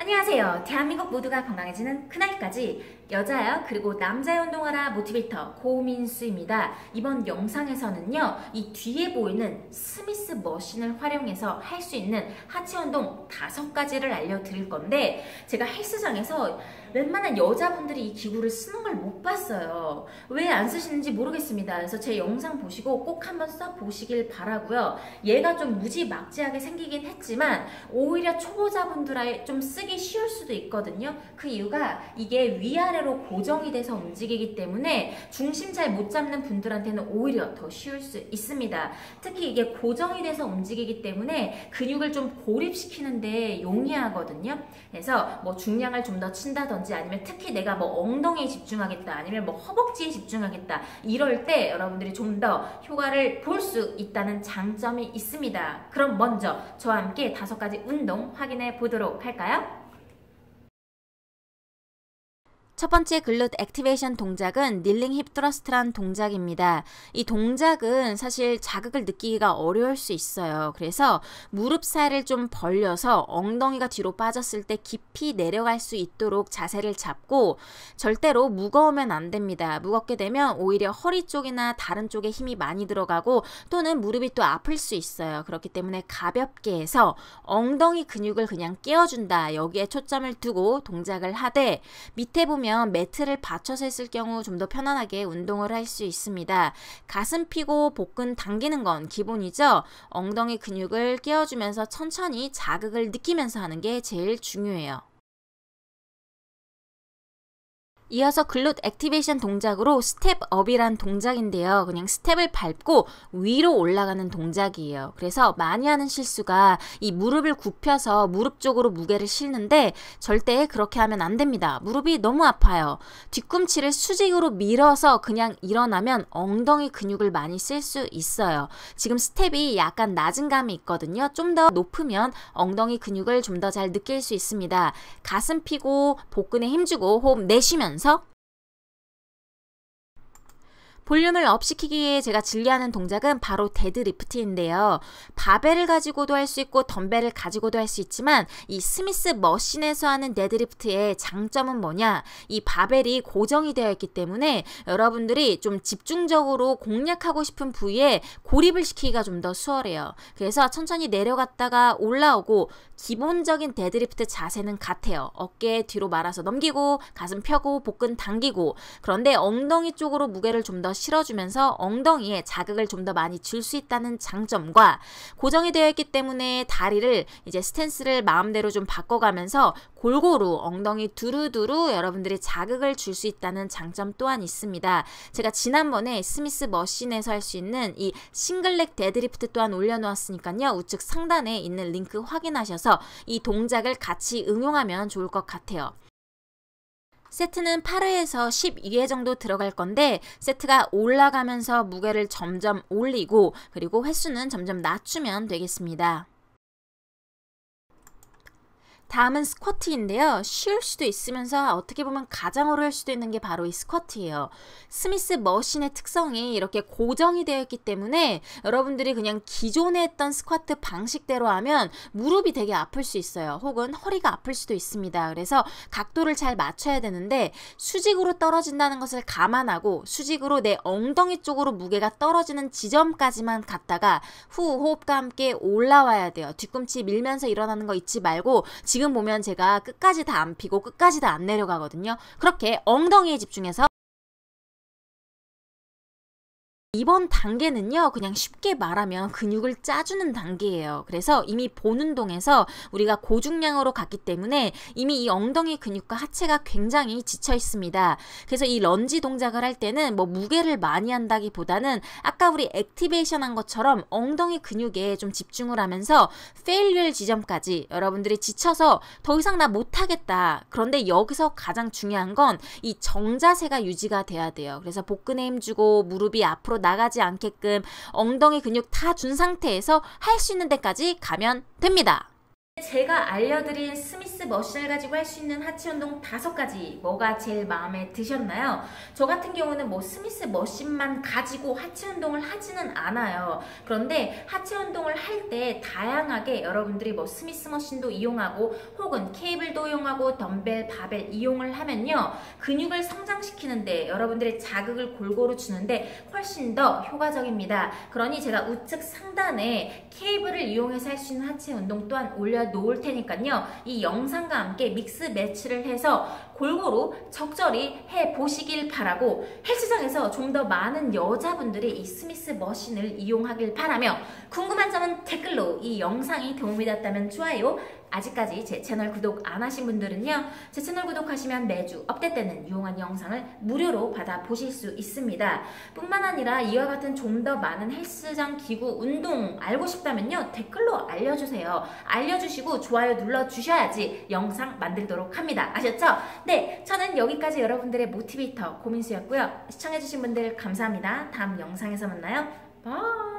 안녕하세요. 대한민국 모두가 건강해지는 그날까지 여자야 그리고 남자의 운동하라 모티베이터 고민수입니다. 이번 영상에서는요, 이 뒤에 보이는 스미스 머신을 활용해서 할 수 있는 하체 운동 5가지를 알려드릴 건데, 제가 헬스장에서 웬만한 여자분들이 이 기구를 쓰는 걸 못 봤어요. 왜 안 쓰시는지 모르겠습니다. 그래서 제 영상 보시고 꼭 한번 써보시길 바라고요. 얘가 좀 무지막지하게 생기긴 했지만 오히려 초보자분들에 좀 쓰기 쉬울 수도 있거든요. 그 이유가 이게 위아래로 고정이 돼서 움직이기 때문에 중심 잘 못 잡는 분들한테는 오히려 더 쉬울 수 있습니다. 특히 이게 고정이 돼서 움직이기 때문에 근육을 좀 고립시키는데 용이하거든요. 그래서 뭐 중량을 좀 더 친다든지, 아니면 특히 내가 뭐 엉덩이에 집중하겠다, 아니면 뭐 허벅지에 집중하겠다, 이럴 때 여러분들이 좀 더 효과를 볼 수 있다는 장점이 있습니다. 그럼 먼저 저와 함께 5가지 운동 확인해 보도록 할까요? 첫 번째 글루트 액티베이션 동작은 닐링 힙 트러스트란 동작입니다. 이 동작은 사실 자극을 느끼기가 어려울 수 있어요. 그래서 무릎 사이를 좀 벌려서 엉덩이가 뒤로 빠졌을 때 깊이 내려갈 수 있도록 자세를 잡고, 절대로 무거우면 안 됩니다. 무겁게 되면 오히려 허리 쪽이나 다른 쪽에 힘이 많이 들어가고 또는 무릎이 또 아플 수 있어요. 그렇기 때문에 가볍게 해서 엉덩이 근육을 그냥 깨워준다, 여기에 초점을 두고 동작을 하되, 밑에 보면 매트를 받쳐서 했을 경우 좀 더 편안하게 운동을 할 수 있습니다. 가슴 펴고 복근 당기는 건 기본이죠. 엉덩이 근육을 깨워주면서 천천히 자극을 느끼면서 하는 게 제일 중요해요. 이어서 글루트 액티베이션 동작으로 스텝업이란 동작인데요. 그냥 스텝을 밟고 위로 올라가는 동작이에요. 그래서 많이 하는 실수가 이 무릎을 굽혀서 무릎 쪽으로 무게를 실는데, 절대 그렇게 하면 안 됩니다. 무릎이 너무 아파요. 뒤꿈치를 수직으로 밀어서 그냥 일어나면 엉덩이 근육을 많이 쓸 수 있어요. 지금 스텝이 약간 낮은 감이 있거든요. 좀 더 높으면 엉덩이 근육을 좀 더 잘 느낄 수 있습니다. 가슴 펴고 복근에 힘주고 호흡 내쉬면서 볼륨을 업시키기 위해 제가 진리하는 동작은 바로 데드리프트인데요. 바벨을 가지고도 할 수 있고 덤벨을 가지고도 할 수 있지만, 이 스미스 머신에서 하는 데드리프트의 장점은 뭐냐, 이 바벨이 고정이 되어 있기 때문에 여러분들이 좀 집중적으로 공략하고 싶은 부위에 고립을 시키기가 좀 더 수월해요. 그래서 천천히 내려갔다가 올라오고, 기본적인 데드리프트 자세는 같아요. 어깨 뒤로 말아서 넘기고 가슴 펴고 복근 당기고, 그런데 엉덩이 쪽으로 무게를 좀 더 실어주면서 엉덩이에 자극을 좀 더 많이 줄 수 있다는 장점과, 고정이 되어 있기 때문에 다리를 이제 스탠스를 마음대로 좀 바꿔가면서 골고루 엉덩이 두루두루 여러분들이 자극을 줄 수 있다는 장점 또한 있습니다. 제가 지난번에 스미스 머신에서 할 수 있는 이 싱글렉 데드리프트 또한 올려놓았으니까요. 우측 상단에 있는 링크 확인하셔서 이 동작을 같이 응용하면 좋을 것 같아요. 세트는 8회에서 12회 정도 들어갈 건데, 세트가 올라가면서 무게를 점점 올리고, 그리고 횟수는 점점 낮추면 되겠습니다. 다음은 스쿼트인데요. 쉬울 수도 있으면서 어떻게 보면 가장 어려울 수도 있는 게 바로 이 스쿼트예요. 스미스 머신의 특성이 이렇게 고정이 되어 있기 때문에 여러분들이 그냥 기존에 했던 스쿼트 방식대로 하면 무릎이 되게 아플 수 있어요. 혹은 허리가 아플 수도 있습니다. 그래서 각도를 잘 맞춰야 되는데, 수직으로 떨어진다는 것을 감안하고 수직으로 내 엉덩이 쪽으로 무게가 떨어지는 지점까지만 갔다가 후 호흡과 함께 올라와야 돼요. 뒤꿈치 밀면서 일어나는 거 잊지 말고, 지금 보면 제가 끝까지 다 안 피고 끝까지 다 안 내려가거든요. 그렇게 엉덩이에 집중해서 이번 단계는요, 그냥 쉽게 말하면 근육을 짜주는 단계예요. 그래서 이미 본 운동에서 우리가 고중량으로 갔기 때문에 이미 이 엉덩이 근육과 하체가 굉장히 지쳐 있습니다. 그래서 이 런지 동작을 할 때는 뭐 무게를 많이 한다기보다는 아까 우리 액티베이션 한 것처럼 엉덩이 근육에 좀 집중을 하면서 페일리얼 지점까지, 여러분들이 지쳐서 더 이상 나 못하겠다, 그런데 여기서 가장 중요한 건 이 정자세가 유지가 돼야 돼요. 그래서 복근에 힘주고 무릎이 앞으로 나가지 않게끔 엉덩이 근육 다 준 상태에서 할 수 있는 데까지 가면 됩니다. 제가 알려드린 스미스 머신을 가지고 할 수 있는 하체 운동 5가지 뭐가 제일 마음에 드셨나요? 저 같은 경우는 뭐 스미스 머신만 가지고 하체 운동을 하지는 않아요. 그런데 하체 운동을 할 때 다양하게 여러분들이 뭐 스미스 머신도 이용하고 혹은 케이블도 이용하고 덤벨, 바벨 이용을 하면요, 근육을 성장시키는데 여러분들의 자극을 골고루 주는데 훨씬 더 효과적입니다. 그러니 제가 우측 상단에 케이블을 이용해서 할 수 있는 하체 운동 또한 올려놓을 테니까요, 이 영상과 함께 믹스 매치를 해서 골고루 적절히 해보시길 바라고, 헬스장에서 좀 더 많은 여자분들이 이 스미스 머신을 이용하길 바라며, 궁금한 점은 댓글로, 이 영상이 도움이 됐다면 좋아요, 아직까지 제 채널 구독 안 하신 분들은요, 제 채널 구독하시면 매주 업데이트되는 유용한 영상을 무료로 받아보실 수 있습니다. 뿐만 아니라 이와 같은 좀 더 많은 헬스장 기구 운동 알고 싶다면요, 댓글로 알려주세요. 알려주시고 좋아요 눌러주셔야지 영상 만들도록 합니다. 아셨죠? 네, 저는 여기까지 여러분들의 모티베이터 고민수였고요. 시청해주신 분들 감사합니다. 다음 영상에서 만나요. 바이.